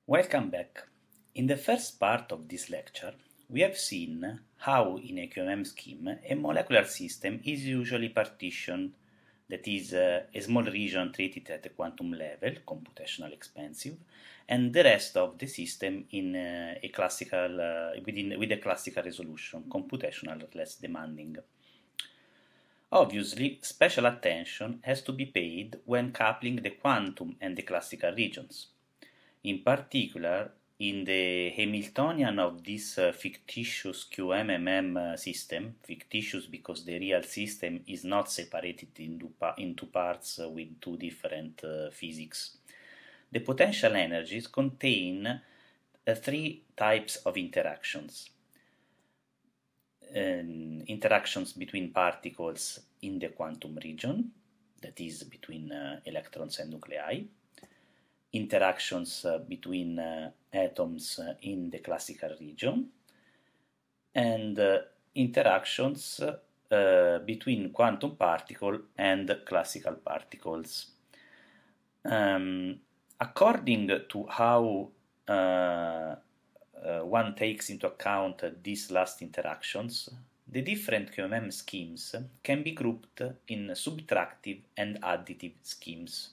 Welcome back. In the first part of this lecture, we have seen how in a QMM scheme a molecular system is usually partitioned, that is, a small region treated at the quantum level, computationally expensive, and the rest of the system in a classical, with a classical resolution, computational less demanding. Obviously, special attention has to be paid when coupling the quantum and the classical regions. In particular, in the Hamiltonian of this fictitious QMMM system, fictitious because the real system is not separated into parts with two different physics, the potential energies contain three types of interactions. Interactions between particles in the quantum region, that is between electrons and nuclei, interactions between atoms in the classical region, and interactions between quantum particle and classical particles. According to how one takes into account these last interactions, the different QMM schemes can be grouped in subtractive and additive schemes.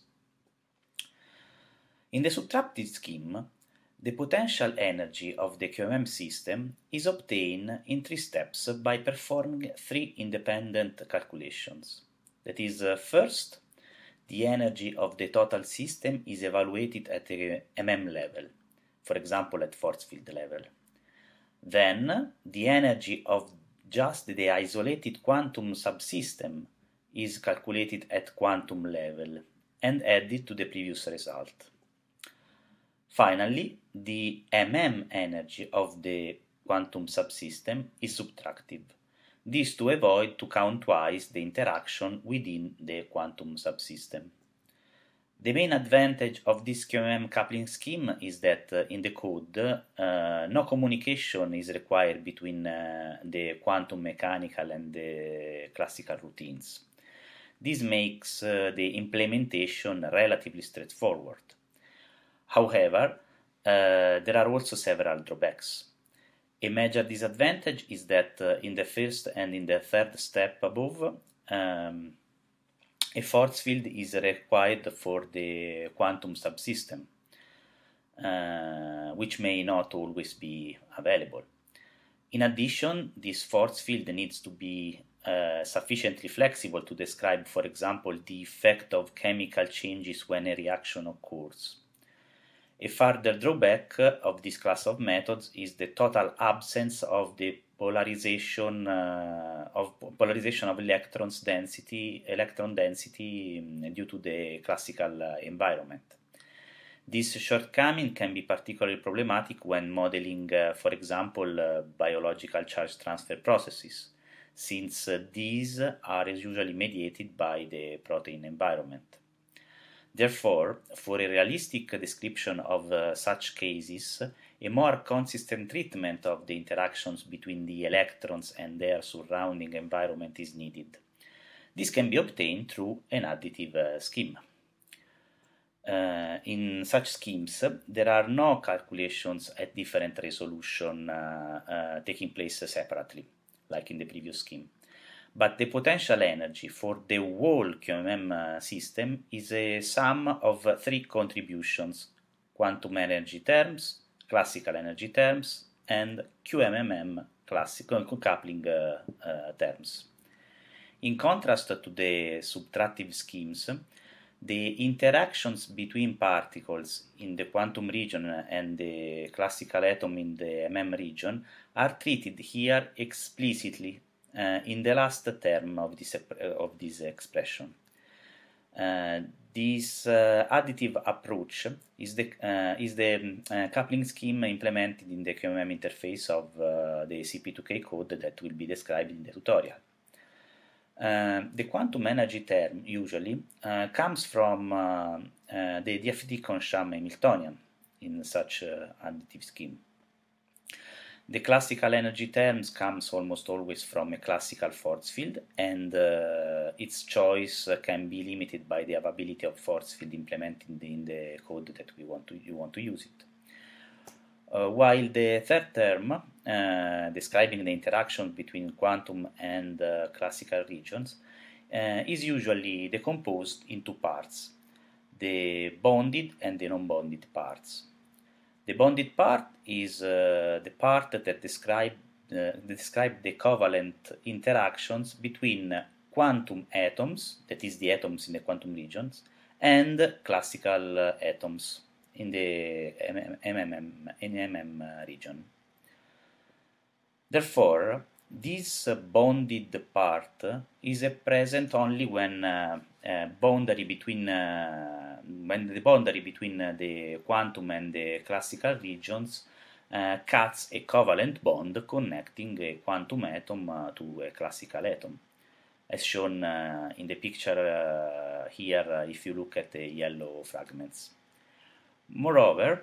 In the subtractive scheme, the potential energy of the QMM system is obtained in three steps by performing three independent calculations. That is, first, the energy of the total system is evaluated at a MM level, for example at force field level. Then, the energy of just the isolated quantum subsystem is calculated at quantum level and added to the previous result. Finally, the MM energy of the quantum subsystem is subtractive. This to avoid to count twice the interaction within the quantum subsystem. The main advantage of this QMM coupling scheme is that in the code no communication is required between the quantum mechanical and the classical routines. This makes the implementation relatively straightforward. However, there are also several drawbacks. A major disadvantage is that in the first and in the third step above, a force field is required for the quantum subsystem, which may not always be available. In addition, this force field needs to be sufficiently flexible to describe, for example, the effect of chemical changes when a reaction occurs. A further drawback of this class of methods is the total absence of the polarization of electron density due to the classical environment. This shortcoming can be particularly problematic when modeling, for example, biological charge transfer processes, since these are usually mediated by the protein environment. Therefore, for a realistic description of such cases, a more consistent treatment of the interactions between the electrons and their surrounding environment is needed. This can be obtained through an additive scheme. In such schemes, there are no calculations at different resolution taking place separately, like in the previous scheme. But the potential energy for the whole QMM system is a sum of three contributions: quantum energy terms, classical energy terms, and QMMM classical coupling terms. In contrast to the subtractive schemes, the interactions between particles in the quantum region and the classical atom in the MM region are treated here explicitly in the last term of this expression. This additive approach is the coupling scheme implemented in the QMM interface of the CP2K code that will be described in the tutorial. The quantum energy term usually comes from the DFT-Consham Hamiltonian in such additive scheme. The classical energy terms comes almost always from a classical force field, and its choice can be limited by the availability of force field implemented in the code that you want to use it. while the third term, describing the interaction between quantum and classical regions, is usually decomposed into parts, the bonded and the non-bonded parts. The bonded part is the part that describe the covalent interactions between quantum atoms, that is the atoms in the quantum regions, and classical atoms in the MM region. Therefore, this bonded part is present only when the boundary between the quantum and the classical regions cuts a covalent bond connecting a quantum atom to a classical atom, as shown in the picture here if you look at the yellow fragments. Moreover,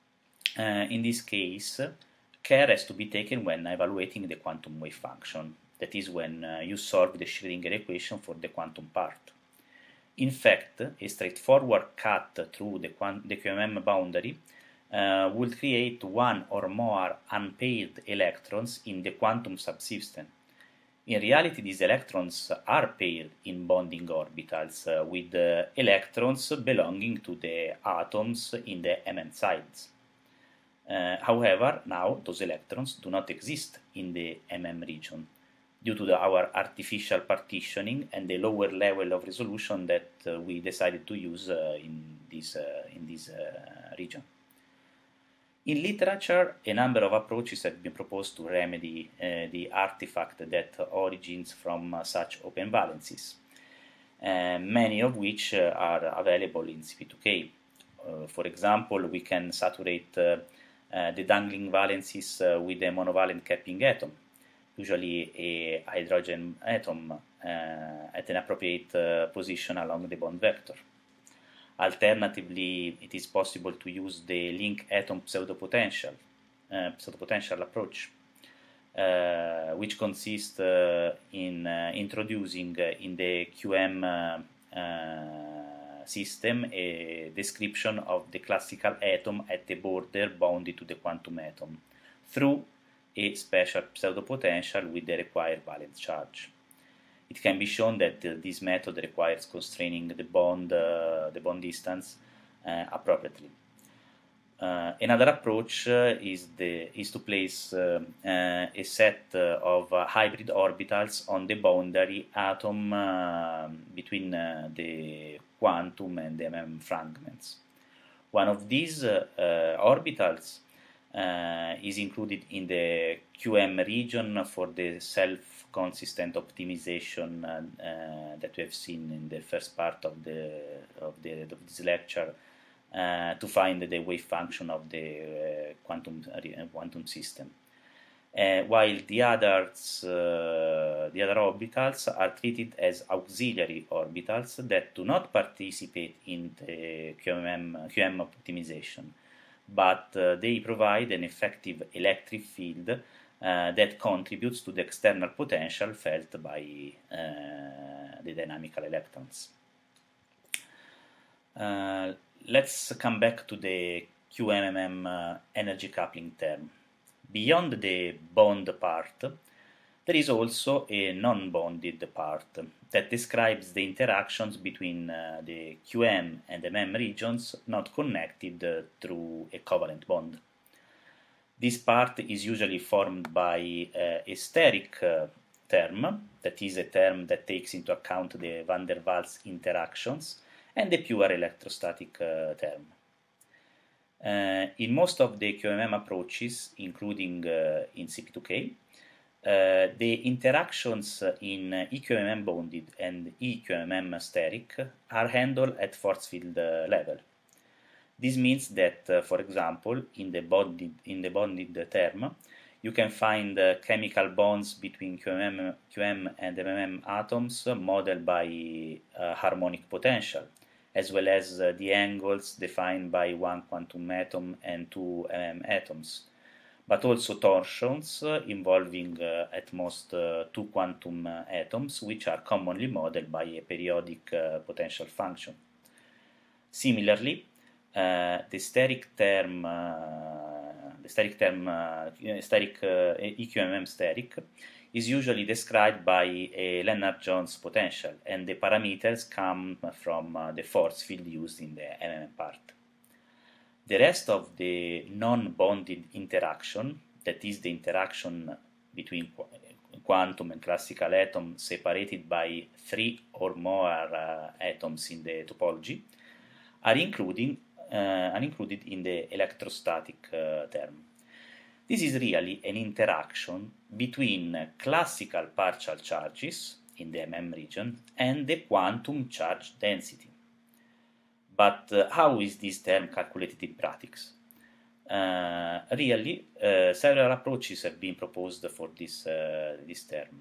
in this case, care has to be taken when evaluating the quantum wave function, that is, when you solve the Schrödinger equation for the quantum part. In fact, a straightforward cut through the QMM boundary would create one or more unpaired electrons in the quantum subsystem. In reality, these electrons are paired in bonding orbitals with electrons belonging to the atoms in the MM sides. However, now those electrons do not exist in the MM region due to our artificial partitioning and the lower level of resolution that we decided to use in this region. In literature, a number of approaches have been proposed to remedy the artifact that origins from such open valencies, many of which are available in CP2K. For example, we can saturate the dangling valencies with a monovalent capping atom, usually a hydrogen atom at an appropriate position along the bond vector. Alternatively, it is possible to use the link atom pseudopotential approach, which consists in introducing in the QM system a description of the classical atom at the border bounded to the quantum atom through a special pseudopotential with the required valence charge. It can be shown that this method requires constraining the bond distance appropriately. Another approach is to place a set of hybrid orbitals on the boundary atom between the quantum and the MM fragments. One of these orbitals is included in the QM region for the self-consistent optimization that we have seen in the first part of this lecture to find the wave function of the quantum system. While the other orbitals are treated as auxiliary orbitals that do not participate in the QM optimization, but they provide an effective electric field that contributes to the external potential felt by the dynamical electrons. Let's come back to the QMMM energy coupling term. Beyond the bond part, there is also a non-bonded part that describes the interactions between the QM and MM regions not connected through a covalent bond. This part is usually formed by a steric term, that is a term that takes into account the van der Waals interactions, and the pure electrostatic term. In most of the QMM approaches, including in CP2K, the interactions in EQMM bonded and EQMM steric are handled at force field level. This means that, for example, in the bonded term, you can find chemical bonds between QM and MM atoms modeled by harmonic potential, as well as the angles defined by one quantum atom and two MM atoms, but also torsions involving at most two quantum atoms, which are commonly modeled by a periodic potential function. Similarly, the steric steric term, EQMM steric, is usually described by a Lennard-Jones potential, and the parameters come from the force field used in the MM part. The rest of the non-bonded interaction, that is the interaction between quantum and classical atom separated by 3 or more atoms in the topology, are included in the electrostatic term. This is really an interaction between classical partial charges in the MM region and the quantum charge density. But how is this term calculated in practice? Really, several approaches have been proposed for this term.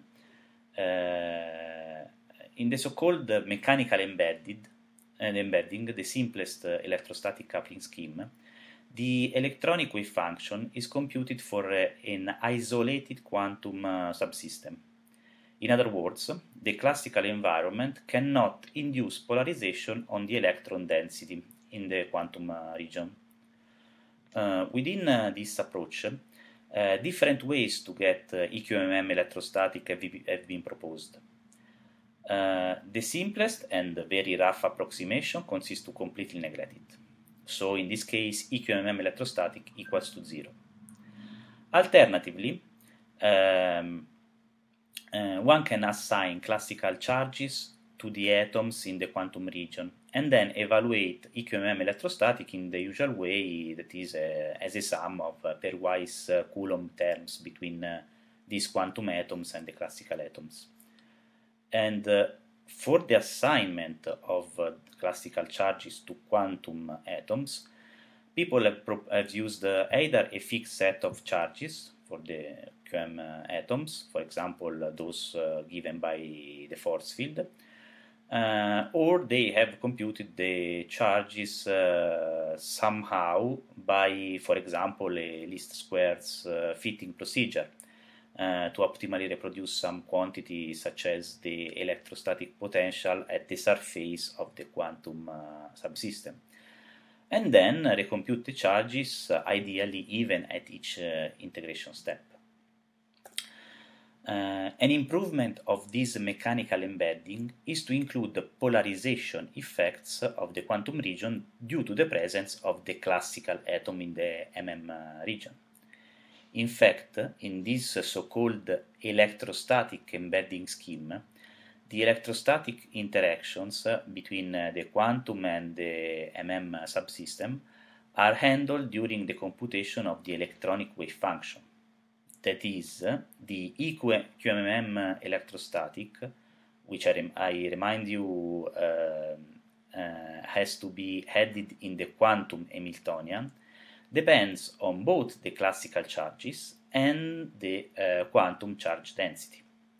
In the so-called mechanical embedding, the simplest electrostatic coupling scheme, the electronic wave function is computed for an isolated quantum subsystem. In other words, the classical environment cannot induce polarization on the electron density in the quantum region. Within this approach, different ways to get EQMM electrostatic have been proposed. The simplest and very rough approximation consists to completely neglect it. So in this case, EQMM electrostatic equals to 0. Alternatively, one can assign classical charges to the atoms in the quantum region and then evaluate EQMM electrostatic in the usual way, that is as a sum of pairwise Coulomb terms between these quantum atoms and the classical atoms. And for the assignment of classical charges to quantum atoms, people have used either a fixed set of charges for the QM atoms, for example, those given by the force field, or they have computed the charges somehow by, for example, a least squares fitting procedure to optimally reproduce some quantity such as the electrostatic potential at the surface of the quantum subsystem, and then recompute the charges ideally even at each integration step. An improvement of this mechanical embedding is to include the polarization effects of the quantum region due to the presence of the classical atom in the MM region. In fact, in this so-called electrostatic embedding scheme, the electrostatic interactions between the quantum and the MM subsystem are handled during the computation of the electronic wave function. That is, the EQMM electrostatic, which I remind you has to be headed in the quantum Hamiltonian, depends on both the classical charges and the quantum charge density.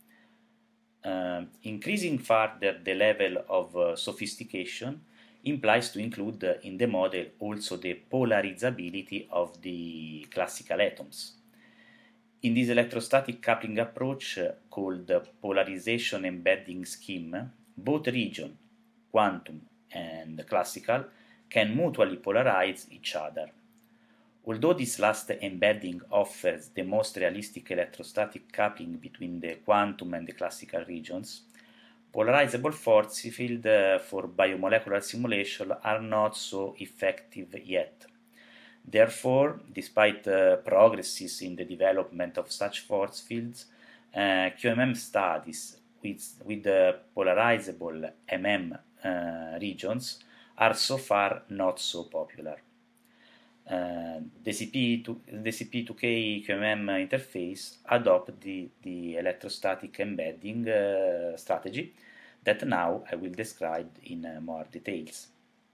Increasing further the level of sophistication implies to include in the model also the polarizability of the classical atoms. In this electrostatic coupling approach called polarization embedding scheme, both region, quantum and classical, can mutually polarize each other. Although this last embedding offers the most realistic electrostatic coupling between the quantum and the classical regions, polarizable force fields for biomolecular simulation are not so effective yet. Therefore, despite progresses in the development of such force fields, QMM studies with the polarizable MM regions are so far not so popular. The CP2K QMM interface adopt the electrostatic embedding strategy that now I will describe in more details.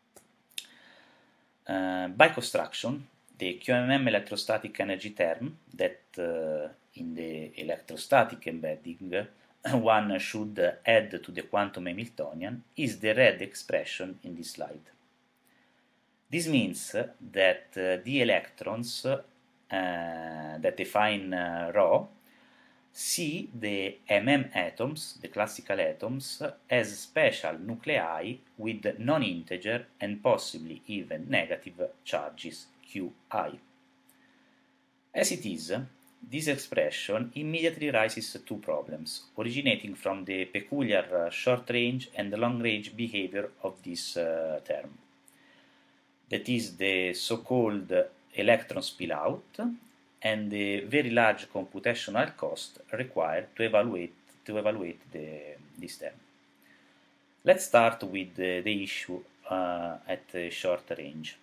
By construction, the QMM electrostatic energy term that in the electrostatic embedding one should add to the quantum Hamiltonian is the red expression in this slide. This means that the electrons that define ρ see the MM atoms, the classical atoms, as special nuclei with non-integer and possibly even negative charges Qi. As it is, this expression immediately raises two problems, originating from the peculiar short-range and long-range behavior of this term. That is the so-called electron spillout and the very large computational cost required to evaluate this term. Let's start with the issue at short range.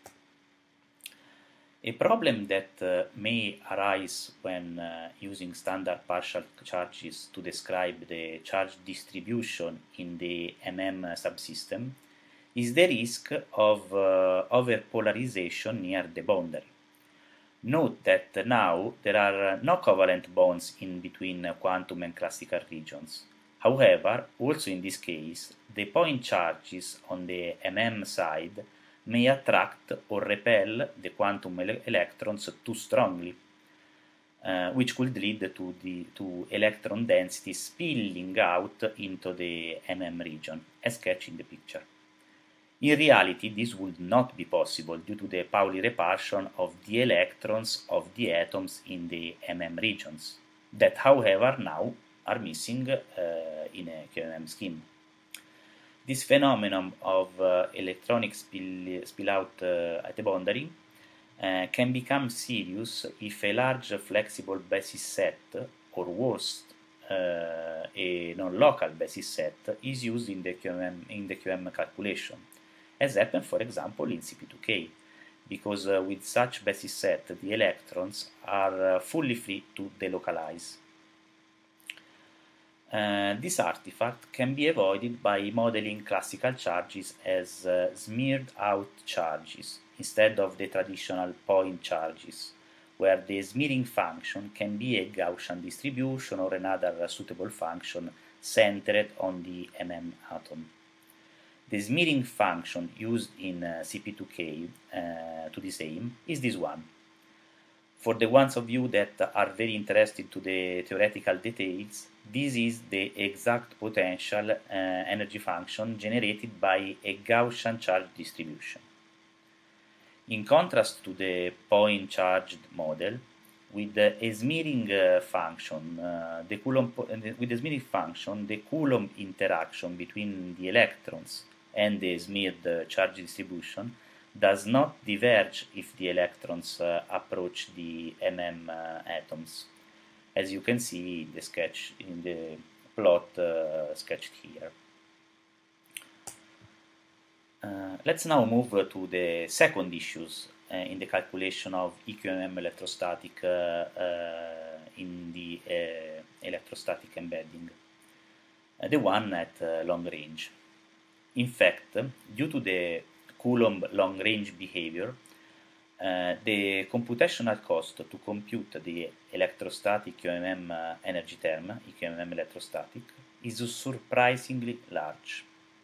A problem that may arise when using standard partial charges to describe the charge distribution in the subsystem is the risk of overpolarization near the boundary. Note that now there are no covalent bonds in between quantum and classical regions. However, also in this case, the point charges on the side may attract or repel the quantum electrons too strongly, which could lead to electron density spilling out into the region, as sketched in the picture. In reality, this would not be possible due to the Pauli repulsion of the electrons of the atoms in the regions, that, however, now are missing in a QMM scheme. This phenomenon of electronic spillout at the boundary can become serious if a large flexible basis set, or worse, a non-local basis set, is used in the QM calculation, as happened, for example, in CP2K, because with such basis set, the electrons are fully free to delocalize. This artifact can be avoided by modeling classical charges as smeared out charges instead of the traditional point charges, where the smearing function can be a Gaussian distribution or another suitable function centered on the atom. The smearing function used in CP2K to this aim is this one. For the ones of you that are very interested to the theoretical details, this is the exact potential energy function generated by a Gaussian charge distribution. In contrast to the point charged model, with a smearing function, the Coulomb interaction between the electrons and the smeared charge distribution does not diverge if the electrons approach the atoms, as you can see in the sketch, in the plot sketched here. Let's now move to the second issues in the calculation of EQMM electrostatic in the electrostatic embedding, the one at long range. In fact, due to the Coulomb long-range behavior, the computational cost to compute the electrostatic QMM energy term, EQMM electrostatic, is surprisingly large.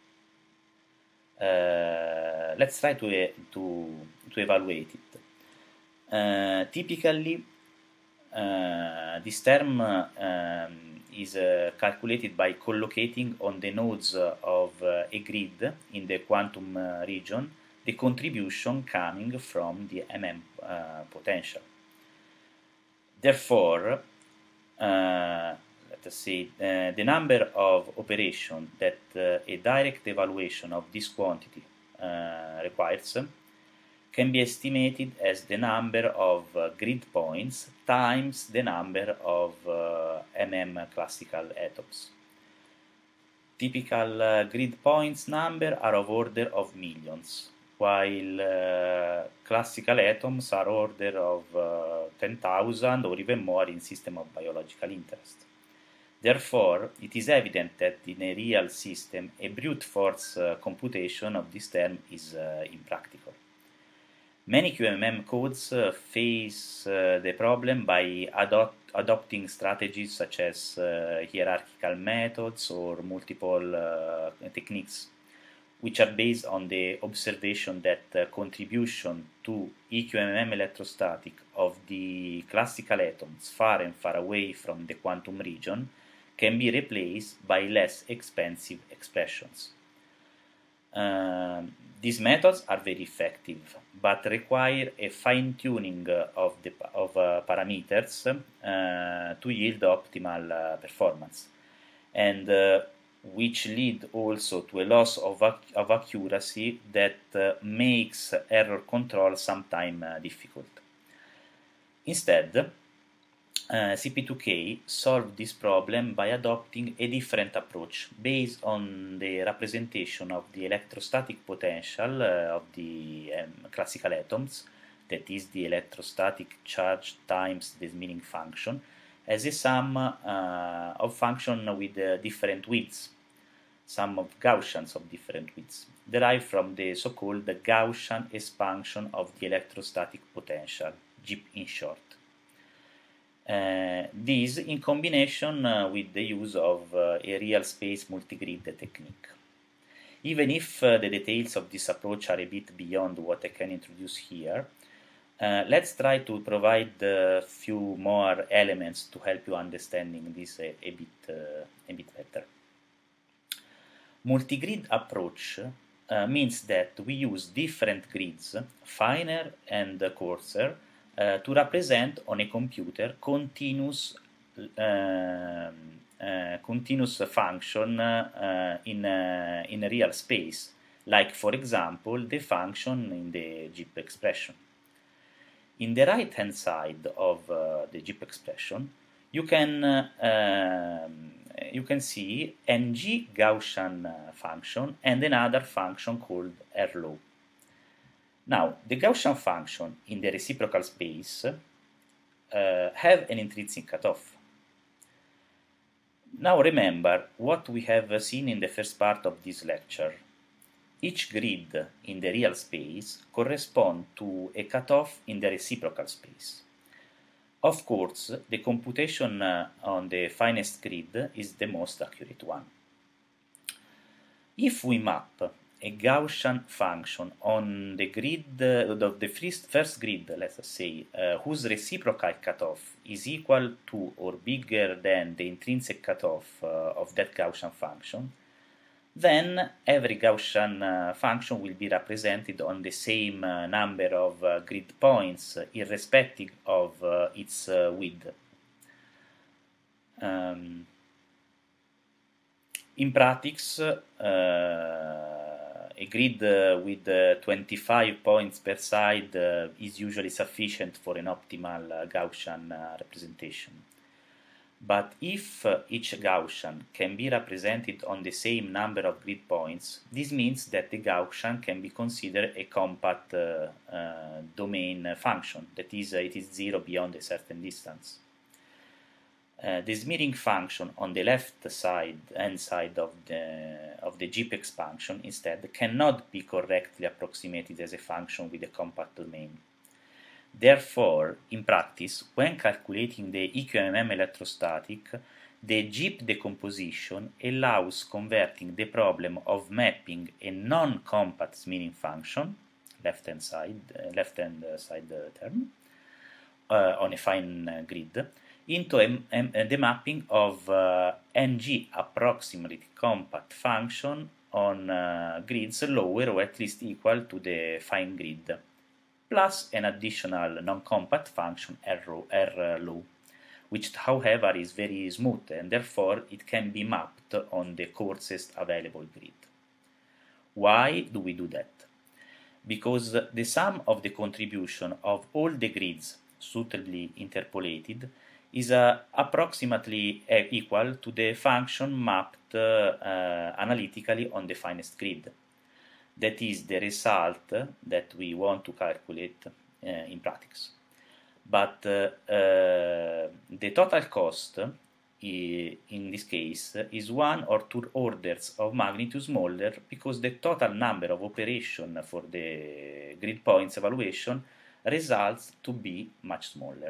Let's try to evaluate it. Typically, this term is calculated by collocating on the nodes of a grid in the quantum region the contribution coming from the potential. Therefore, let us say the number of operations that a direct evaluation of this quantity requires can be estimated as the number of grid points times the number of classical atoms. Typical grid points number are of order of millions, while classical atoms are order of 10,000 or even more in system of biological interest. Therefore, it is evident that in a real system, a brute force computation of this term is impractical. Many QMM codes face the problem by adopting strategies such as hierarchical methods or multiple techniques, which are based on the observation that contribution to EQMM electrostatic of the classical atoms far and far away from the quantum region can be replaced by less expensive expressions. These methods are very effective, but require a fine-tuning of parameters to yield optimal performance, and which lead also to a loss of accuracy that makes error control sometimes difficult. Instead, CP2K solved this problem by adopting a different approach based on the representation of the electrostatic potential of the classical atoms, that is the electrostatic charge times the Smearing function, as a sum of functions with different widths, sum of Gaussians of different widths, derived from the so-called Gaussian expansion of the electrostatic potential, GIP in short. This in combination with the use of a real space multigrid technique. Even if the details of this approach are a bit beyond what I can introduce here, let's try to provide a few more elements to help you understanding this a bit better. Multigrid approach means that we use different grids, finer and coarser, to represent on a computer continuous function in a real space, like for example the function in the GIP expression. In the right hand side of the GIP expression, you can see ng Gaussian function and another function called RLow. Now, the Gaussian function in the reciprocal space have an intrinsic cutoff. Now remember what we have seen in the first part of this lecture. Each grid in the real space corresponds to a cutoff in the reciprocal space. Of course, the computation on the finest grid is the most accurate one. If we map a Gaussian function on the grid of the first grid, let's say, whose reciprocal cutoff is equal to or bigger than the intrinsic cutoff of that Gaussian function, then every Gaussian function will be represented on the same number of grid points, irrespective of its width. In practice, a grid with 25 points per side is usually sufficient for an optimal Gaussian representation. But if each Gaussian can be represented on the same number of grid points, this means that the Gaussian can be considered a compact domain function, that is, it is zero beyond a certain distance. The Smearing function on the left side of the GIP expansion instead cannot be correctly approximated as a function with a compact domain. Therefore, in practice, when calculating the EQMM electrostatic, the GIP decomposition allows converting the problem of mapping a non-compact Smearing function, left-hand side term, on a fine grid, into the mapping of ng approximately compact function on grids lower or at least equal to the fine grid, plus an additional non-compact function RLow, which however is very smooth and therefore it can be mapped on the coarsest available grid. Why do we do that? Because the sum of the contribution of all the grids suitably interpolated is approximately equal to the function mapped analytically on the finest grid. That is the result that we want to calculate in practice. But the total cost in this case is 1 or 2 orders of magnitude smaller because the total number of operations for the grid points evaluation results to be much smaller.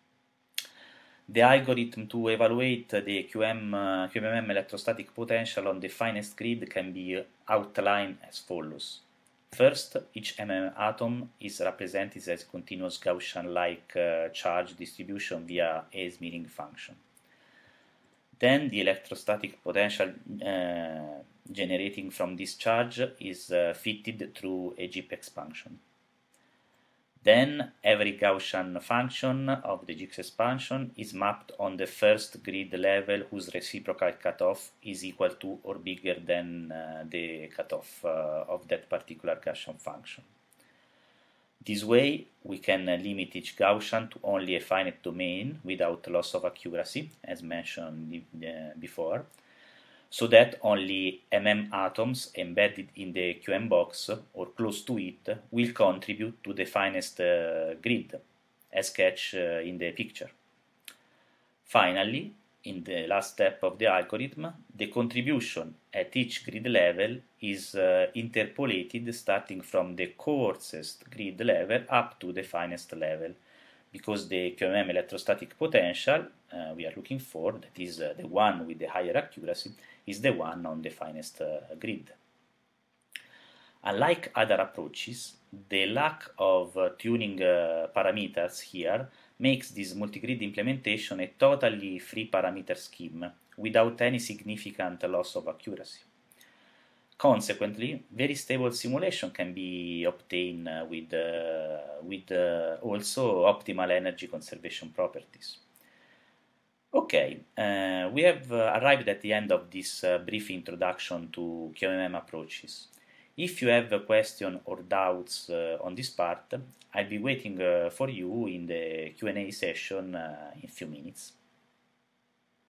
The algorithm to evaluate the QMM electrostatic potential on the finest grid can be outlined as follows. First, each MM atom is represented as a continuous Gaussian-like charge distribution via a Smearing function. Then the electrostatic potential generating from this charge is fitted through a GIP expansion. Then every Gaussian function of the GIP expansion is mapped on the first grid level whose reciprocal cutoff is equal to or bigger than the cutoff of that particular Gaussian function. This way, we can limit each Gaussian to only a finite domain without loss of accuracy, as mentioned before, so that only atoms embedded in the QM box or close to it will contribute to the finest grid, as sketched in the picture. Finally, in the last step of the algorithm, the contribution at each grid level is interpolated starting from the coarsest grid level up to the finest level, because the QMM electrostatic potential we are looking for, that is the one with the higher accuracy, is the one on the finest grid. Unlike other approaches, the lack of tuning parameters here makes this multigrid implementation a totally free parameter scheme without any significant loss of accuracy. Consequently, very stable simulation can be obtained with also optimal energy conservation properties. Okay, we have arrived at the end of this brief introduction to QMM approaches. If you have a question or doubts on this part, I'll be waiting for you in the Q&A session in a few minutes.